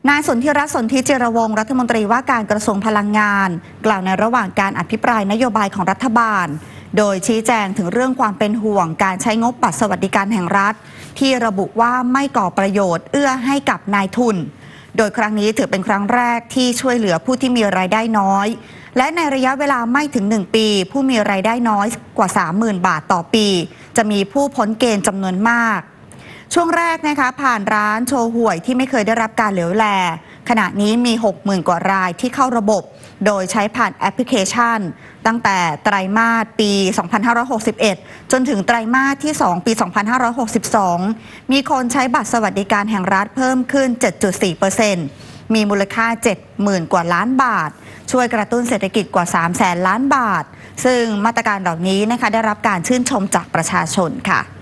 นายสนธิรัตน์ สนธิจิรวงศ์รัฐมนตรีว่าการกระทรวงพลังงานกล่าวในระหว่างการอภิปรายนโยบายของรัฐบาลโดยชี้แจงถึงเรื่องความเป็นห่วงการใช้งบบัตรสวัสดิการแห่งรัฐที่ระบุว่าไม่ก่อประโยชน์เอื้อให้กับนายทุนโดยครั้งนี้ถือเป็นครั้งแรกที่ช่วยเหลือผู้ที่มีรายได้น้อยและในระยะเวลาไม่ถึง1ปีผู้มีรายได้น้อยกว่า 30,000 บาทต่อปีจะมีผู้พ้นเกณฑ์จำนวนมากช่วงแรกนะคะผ่านร้านโชว์หวยที่ไม่เคยได้รับการเหลียวแลขณะนี้มี 60,000 กว่ารายที่เข้าระบบโดยใช้ผ่านแอปพลิเคชันตั้งแต่ไตรมาสปี 2561 จนถึงไตรมาสที่ 2 ปี 2562 มีคนใช้บัตรสวัสดิการแห่งรัฐเพิ่มขึ้น 7.4%มีมูลค่า 70,000 กว่าล้านบาทช่วยกระตุ้นเศรษฐกิจกว่า 300,000 ล้านบาทซึ่งมาตรการเหล่านี้นะคะได้รับการชื่นชมจากประชาชนค่ะ